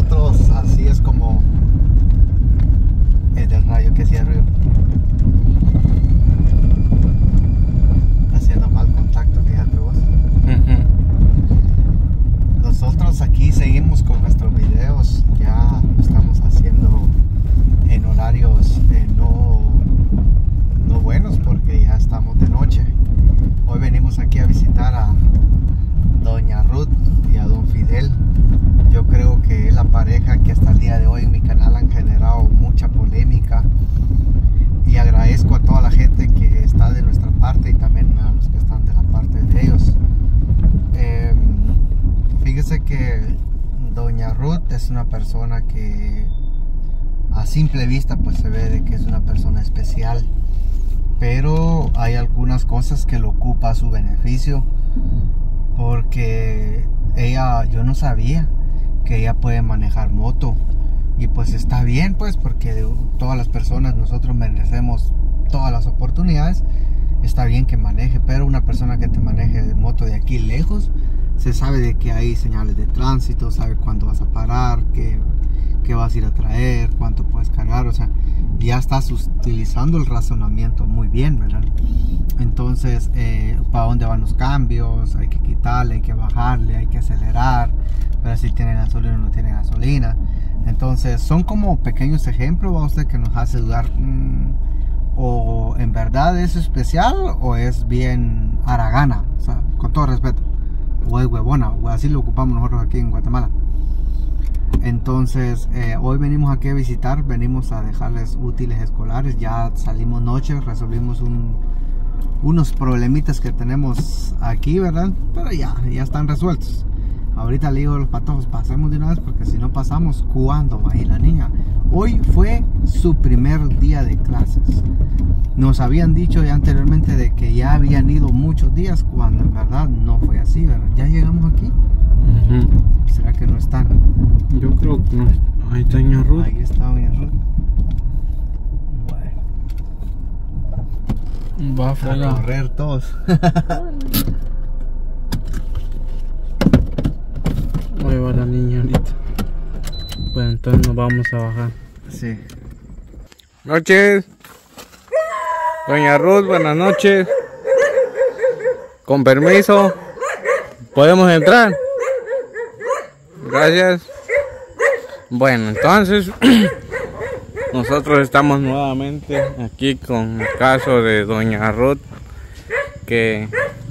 nosotros así es como el del rayo que hacía ruido. Haciendo mal contacto, fíjate vos. Nosotros aquí seguimos con nuestros videos, ya lo estamos haciendo en horarios no buenos porque ya estamos de noche. Hoy venimos aquí a visitar a Doña Ruth y a Don Fidel. Yo creo que es la pareja que hasta el día de hoy en mi canal han generado mucha polémica, y agradezco a toda la gente que está de nuestra parte y también a los que están de la parte de ellos. Fíjese que Doña Ruth es una persona que a simple vista pues se ve de que es una persona especial, pero hay algunas cosas que lo ocupa a su beneficio, porque yo no sabía que ella puede manejar moto, y pues está bien, pues, porque todas las personas, nosotros merecemos todas las oportunidades. Está bien que maneje, pero una persona que te maneje de moto de aquí lejos, se sabe de que hay señales de tránsito, sabe cuándo vas a parar, qué vas a ir a traer, cuánto puedes cargar, o sea, ya estás utilizando el razonamiento muy bien, ¿verdad? Entonces, para dónde van los cambios, hay que quitarle, hay que bajarle, hay que acelerar, pero si tiene gasolina o no tiene gasolina. Entonces, son como pequeños ejemplos, ¿va usted? Que nos hace dudar, o en verdad es especial o es bien haragana, o sea, con todo respeto, o es huevona, o así lo ocupamos nosotros aquí en Guatemala. Entonces, hoy venimos aquí a visitar, venimos a dejarles útiles escolares. Ya salimos noche, resolvimos unos problemitas que tenemos aquí, ¿verdad? Pero ya están resueltos. Ahorita le digo a los patojos, pasemos de una vez, porque si no pasamos, ¿cuándo va a ir la niña? Hoy fue su primer día de clases. Nos habían dicho ya anteriormente de que ya habían ido muchos días, cuando en verdad no fue así, ¿verdad? Ya llegamos aquí. ¿Será que no están? Yo creo que no. Ahí está Doña Ruth. Ahí está Doña Ruth. Bueno. Va a A fregar. correr todos. Ahí va la niña ahorita. Pues entonces nos vamos a bajar. Sí. Noches. Doña Ruth, buenas noches. Con permiso. ¿Podemos entrar? Gracias. Bueno, entonces nosotros estamos nuevamente aquí con el caso de Doña Ruth, que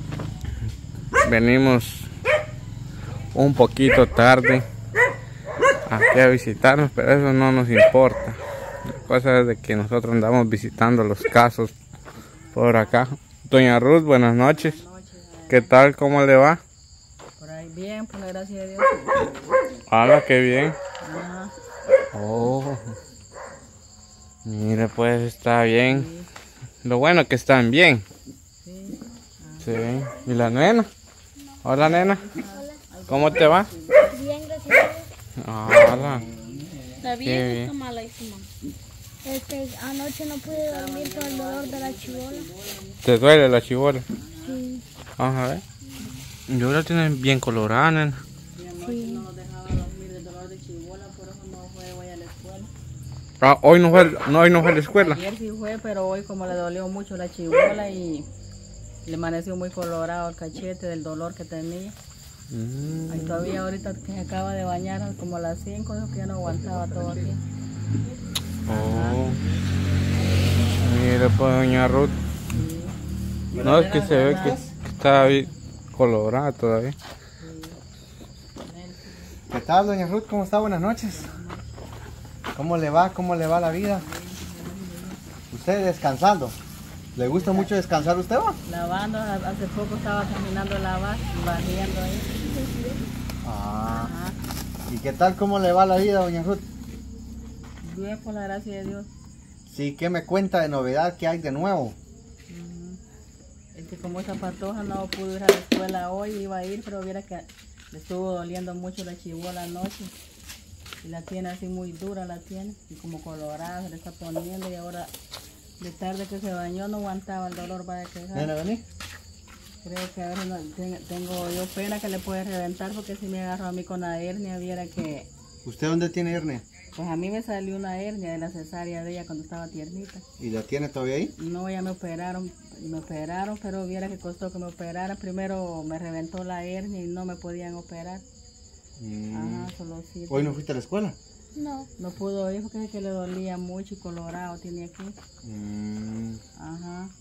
venimos un poquito tarde aquí a visitarnos, pero eso no nos importa. La cosa es de que nosotros andamos visitando los casos por acá. Doña Ruth, buenas noches. ¿Qué tal? ¿Cómo le va? Por ahí bien, por la gracia de Dios. Hola, qué bien. Ajá. Oh, mire, pues está bien. Lo bueno es que están bien. Sí. Sí. ¿Y la nena? Hola, nena. ¿Cómo te va? Bien, gracias. Hola. ¿Está Qué bien o bien. está malísima? Anoche no pude dormir por el dolor de la chibola. ¿Te duele la chibola? Sí, Vamos a ver. Yo la tienen bien colorada, nena. sí. No nos dejaba dormir del dolor de chibola, por eso no fue hoy a la escuela. Ah, hoy no fue a la escuela. Ayer sí fue, pero hoy como le dolió mucho la chibola y le amaneció muy colorado el cachete del dolor que tenía. Ahí todavía ahorita que se acaba de bañar como a las 5, dijo que ya no aguantaba todo aquí. Oh. Mire, pues, Doña Ruth. Sí. No, es que se ve que está bien colorada todavía. ¿Qué tal, Doña Ruth? ¿Cómo está? Buenas noches. ¿Cómo le va? ¿Cómo le va la vida? ¿Usted descansando? ¿Le gusta mucho descansar usted, va? Lavando, hace poco estaba caminando a lavar, barriendo ahí. Ah. Ajá. ¿Y qué tal? ¿Cómo le va la vida, Doña Ruth? Bien, por la gracia de Dios. Sí, ¿qué me cuenta de novedad? ¿Qué hay de nuevo? Es que como esa patoja no pudo ir a la escuela hoy, iba a ir, pero viera que le estuvo doliendo mucho la chibola anoche. Y la tiene así muy dura, la tiene, y como colorada se le está poniendo, y ahora de tarde que se bañó no aguantaba el dolor para quejar. ¿Viene a venir? Creo que a veces tengo yo pena que le puede reventar, porque si me agarro a mí con la hernia, viera que ¿Usted dónde tiene hernia? Pues a mí me salió una hernia de la cesárea de ella cuando estaba tiernita. ¿Y la tiene todavía ahí? No, ya me operaron, pero viera que costó que me operaran. Primero me reventó la hernia y no me podían operar. Ajá, solo sí. ¿Hoy no fuiste a la escuela? No. No pudo ir porque es que le dolía mucho y colorado tiene aquí. Ajá.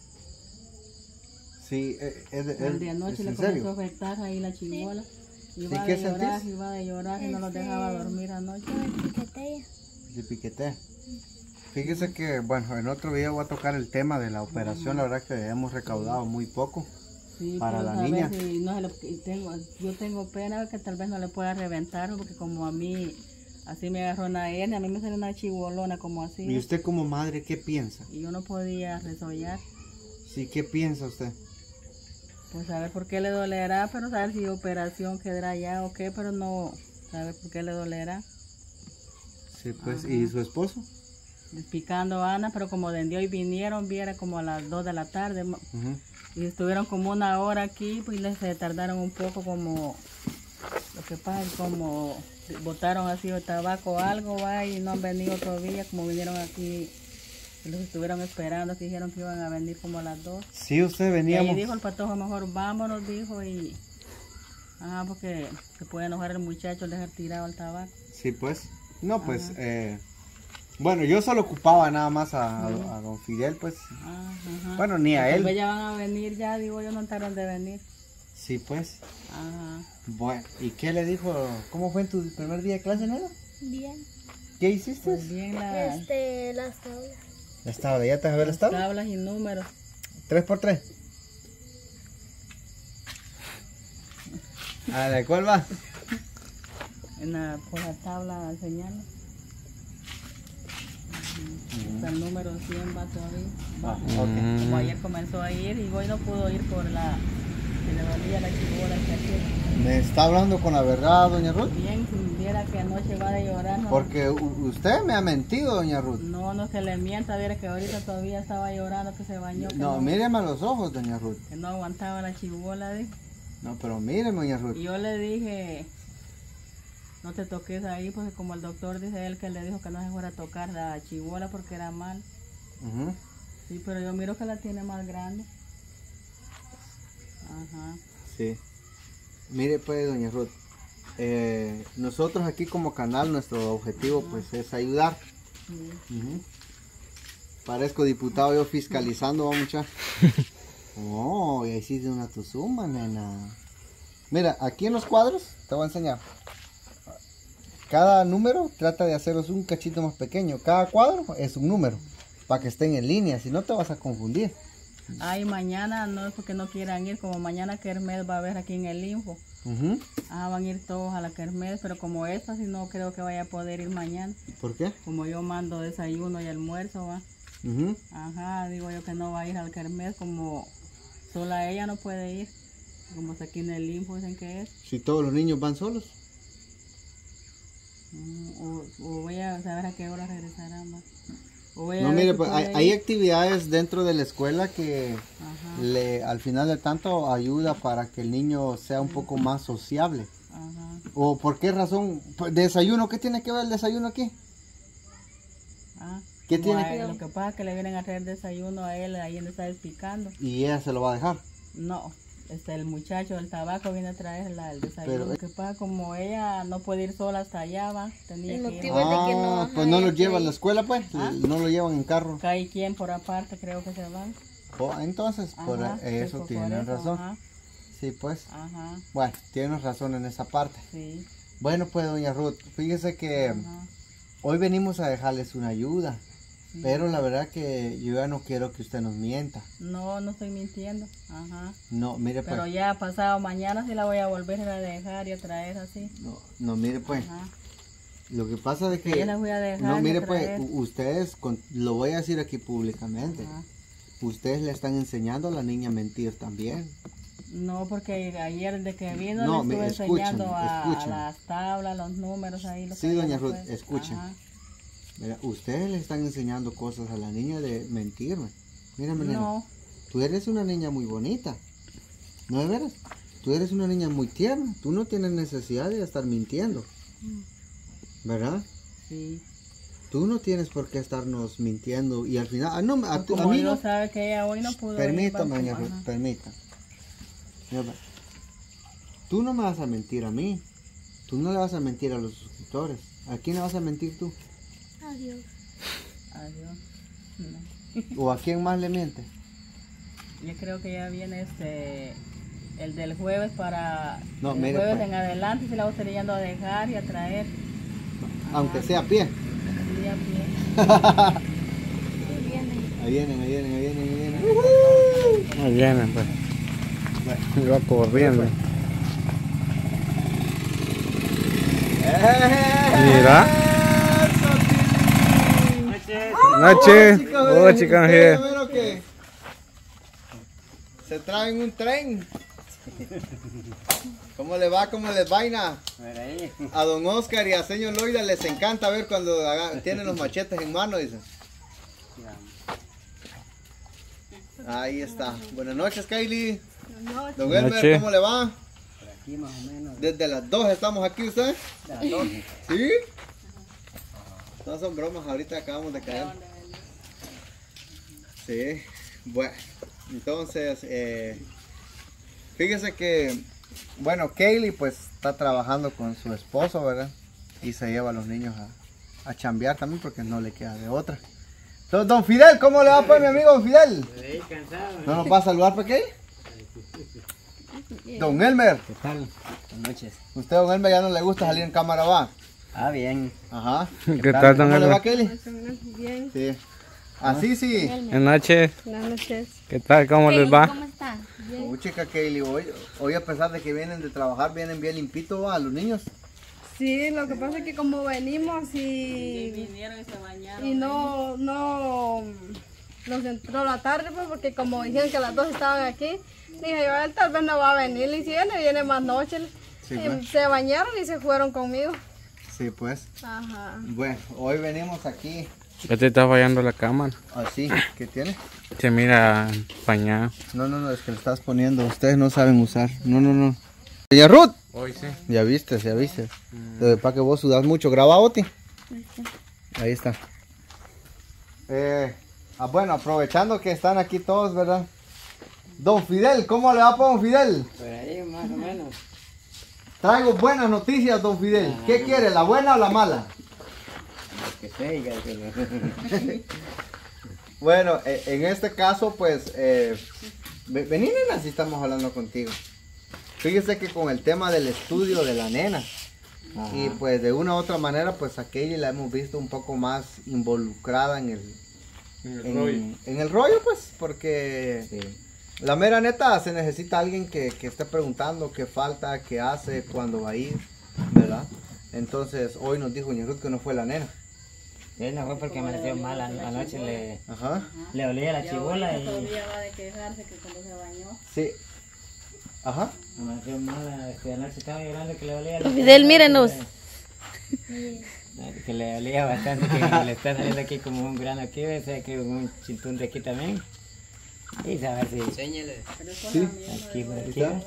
Sí, El de anoche le comenzó a afectar ahí la chibola. Iba ¿qué de llorar y no los dejaba dormir anoche. De piquete. Fíjese que, bueno, en otro video voy a tocar el tema de la operación. La verdad que hemos recaudado muy poco Sí, para la saber niña. Si no yo tengo pena que tal vez no le pueda reventar, porque como a mí así me agarró una hernia, a mí me salió una chibolona como así. ¿Y usted como madre qué piensa? Y yo no podía resollar. Sí, ¿qué piensa usted? Pues saber por qué le dolerá, pero saber si operación quedará ya o qué, pero no saber por qué le dolerá. Sí, pues, ¿y su esposo? Picando Ana, pero como de hoy vinieron, viera como a las 2 de la tarde. Y estuvieron como 1 hora aquí, pues les se tardaron un poco, como lo que pasa es como botaron así el tabaco o algo, va, y no han venido todavía, como vinieron aquí, y los estuvieron esperando, que dijeron que iban a venir como a las 2. Sí, usted Y veníamos. ahí dijo el patojo, mejor vámonos, dijo, y porque se puede enojar el muchacho al dejar tirado el tabaco. Sí, pues. No, pues, bueno, yo solo ocupaba nada más a don Fidel, pues. Bueno, ni a él. Pues ya van a venir, ya digo yo, no tardan de venir. Sí, pues. Ajá. Bueno, ¿y qué le dijo? ¿Cómo fue en tu primer día de clase, nena? Bien. ¿Qué hiciste? Pues bien Las tablas. Las tablas, ¿ya te vas a ver las tablas? tablas y números. 3x3. ¿A la cuál va? Por la tabla enseñando. Hasta el número 100 va todavía. Va. Como ayer comenzó a ir y hoy no pudo ir por la que le dolía la chibola que hacía. ¿Me está hablando con la verdad, doña Ruth? Bien, si viera que anoche va de llorar. No, Porque usted me ha mentido, doña Ruth. no se le mienta, viera que ahorita todavía estaba llorando, que se bañó. No, míreme a los ojos, doña Ruth. Que no aguantaba la chibola, dijo. No, pero míreme, doña Ruth. Y yo le dije, no te toques ahí, porque como el doctor dice él que le dijo que no se fuera a tocar la chibola porque era mal. Sí, pero yo miro que la tiene más grande. Ajá. Sí. Mire pues, doña Ruth, nosotros aquí como canal, nuestro objetivo pues es ayudar. Sí. Parezco diputado yo fiscalizando, va mucha. Oh, y ahí sí de una tuzuma, nena. Mira, aquí en los cuadros, te voy a enseñar. Cada número trata de haceros un cachito más pequeño. Cada cuadro es un número, para que estén en línea, si no te vas a confundir. Ay, mañana no es porque no quieran ir, como mañana Kermés va a haber aquí en el Info. Van a ir todos a la Kermés, pero como esta, si no creo que vaya a poder ir mañana. ¿Por qué? Como yo mando desayuno y almuerzo, va. Ajá, digo yo que no va a ir al Kermés, como sola ella no puede ir. Como está aquí en el Info, dicen que es. Si todos los niños van solos. O voy a saber a qué hora regresarán, va. No, mire, pues hay actividades dentro de la escuela que al final de tanto ayuda para que el niño sea un poco más sociable. ¿O por qué razón? ¿Desayuno? ¿Qué tiene que ver el desayuno aquí? ¿Qué tiene que ver? Lo que pasa es que le vienen a traer desayuno a él ahí donde está explicando. ¿Y ella se lo va a dejar? No. El muchacho del tabaco viene a traer el desayuno. Pero, lo que pasa, como ella no puede ir sola hasta allá, va, tenía El que ir. motivo es de que no, pues no lo lleva a la escuela, pues. No lo llevan en carro. Cada quien por aparte, creo que se van. Entonces, por eso tienen razón. Sí, pues. Bueno, tienes razón en esa parte. Sí. Bueno, pues, doña Ruth, fíjese que hoy venimos a dejarles una ayuda. Pero la verdad que yo ya no quiero que usted nos mienta. No, no estoy mintiendo. No, mire pues. Pero ya pasado mañana sí la voy a volver a dejar y a traer así. No, mire pues. Lo que pasa es que... Yo la voy a dejar. No, mire pues, ustedes, lo voy a decir aquí públicamente. Ustedes le están enseñando a la niña a mentir también. No, porque ayer de que vino le estuve enseñando a las tablas, los números ahí. Sí, doña Ruth, escuchen. Mira, ustedes le están enseñando cosas a la niña de mentirme. Mírame, nena, tú eres una niña muy bonita. ¿No de veras? Tú eres una niña muy tierna. Tú no tienes necesidad de estar mintiendo. ¿Verdad? Sí. Tú no tienes por qué estarnos mintiendo y al final... no, a Como mí Dios no... sabe que ella hoy no pudo Permítame, venir, doña ajá. Ruth, permítame. Mira, tú no me vas a mentir a mí. Tú no le vas a mentir a los suscriptores. ¿A quién le vas a mentir tú? Adiós. Adiós. No. ¿O a quién más le mientes? Yo creo que ya viene el del jueves para... No, el mire, jueves pues. en adelante se la voy yendo a dejar y a traer. Aunque sea a pie. Sí, a pie. Sí, viene. Ahí vienen. Ahí vienen, pues. Bueno. Y va corriendo. Mira. Noche. Oh, chicos, here. Se traen un tren. ¿Cómo le va? ¿Cómo les vaina? A don Oscar y a señor Loida les encanta ver cuando tienen los machetes en mano, dicen. Ahí está. Buenas noches, Kylie. Don Elmer, Noche. ¿cómo le va? Por aquí más o menos. Desde las 2 estamos aquí, ¿usted? De las 2. ¿Sí? No son bromas, ahorita acabamos de caer. Sí, bueno, entonces, fíjese que, bueno, Kaylee pues está trabajando con su esposo, ¿verdad? Y se lleva a los niños a chambear también porque no le queda de otra. Entonces, don Fidel, ¿cómo le va pues mi amigo don Fidel? Cansado. ¿No nos va a saludar para qué? Don Elmer, ¿Qué tal? Buenas noches. usted don Elmer ya no le gusta salir en cámara, va. Ah, bien. Ajá. ¿Qué tal, don ¿Cómo le va, Elmer? Kaylee? Bien. Sí. Así sí. Buenas noches. Buenas noches. ¿Qué tal? ¿Cómo les va? ¿Cómo está? Bien. Chica Kaylee, hoy a pesar de que vienen de trabajar, vienen bien limpitos, ¿va? Los niños. Sí, lo que pasa es que como venimos Y y vinieron y se bañaron. no nos entró la tarde, pues, porque como dijeron que las dos estaban aquí, dije yo, él tal vez no va a venir, y si viene más noche. Sí, Y pues. se bañaron y se fueron conmigo. Sí, pues. Ajá. Bueno, hoy venimos aquí Ya te está fallando la cámara. así. ¿Qué tiene? Se mira empañado. No, es que le estás poniendo. Ustedes no saben usar. No. Señor Ruth. Hoy sí. Ya viste. Para que vos sudas mucho. Graba, Oti. Ahí está. Bueno, aprovechando que están aquí todos, ¿verdad? Don Fidel, ¿cómo le va, don Fidel? Por ahí más o menos. Traigo buenas noticias, don Fidel. ¿Qué quiere, la buena o la mala? Lo que se diga. Bueno, en este caso, pues, vení, nena, si estamos hablando contigo. Fíjese que con el tema del estudio de la nena, Ajá. y pues de una u otra manera, pues a Kaylee la hemos visto un poco más involucrada en el rollo, pues, porque Sí. la mera neta se necesita alguien que esté preguntando qué falta, qué hace, cuándo va a ir, ¿verdad? Entonces, hoy nos dijo Ñerut que no fue la nena. Él no fue porque amaneció mal. Anoche Ajá, le olía la chibola ahorita y todavía va de quejarse que cuando se bañó. sí. Ajá. amaneció mal. Anoche estaba llorando que le olía la Fidel, mírenos. Que le olía bastante, que le está saliendo aquí como un grano aquí, o sea, que un chintún de aquí también. Y a ver si... Enséñale. Sí. Aquí, por aquí. ¿Está?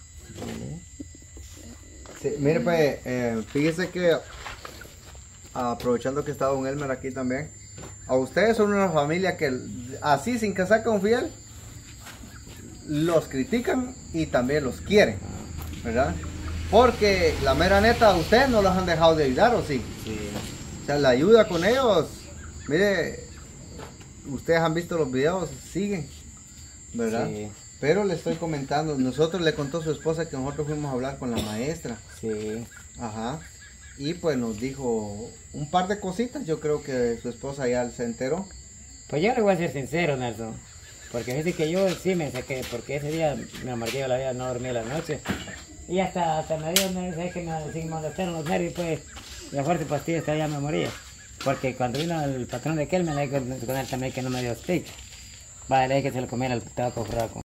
Sí, mire, pues, fíjese que aprovechando que está don Elmer aquí también, a ustedes son una familia que así sin que saque un fiel, los critican y también los quieren, ¿verdad? Porque la mera neta, ustedes no los han dejado de ayudar, ¿o sí? Sí. O sea, la ayuda con ellos, mire, ustedes han visto los videos, siguen, ¿verdad? Sí. Pero le estoy comentando, nosotros le contó su esposa que nosotros fuimos a hablar con la maestra. Sí. Ajá. Y pues nos dijo un par de cositas, yo creo que su esposa ya se enteró. Pues yo le voy a ser sincero, Nelson. Porque dice que yo sí me saqué, porque ese día me amargué la vida, no dormí la noche. Y hasta me dio, sé que me molestaron los nervios, pues, la fuerte pastilla hasta ya me moría. Porque cuando vino el patrón de aquel, me le dije con él también que no me dio stick. Vale, le dije que se lo comiera el tabaco fraco.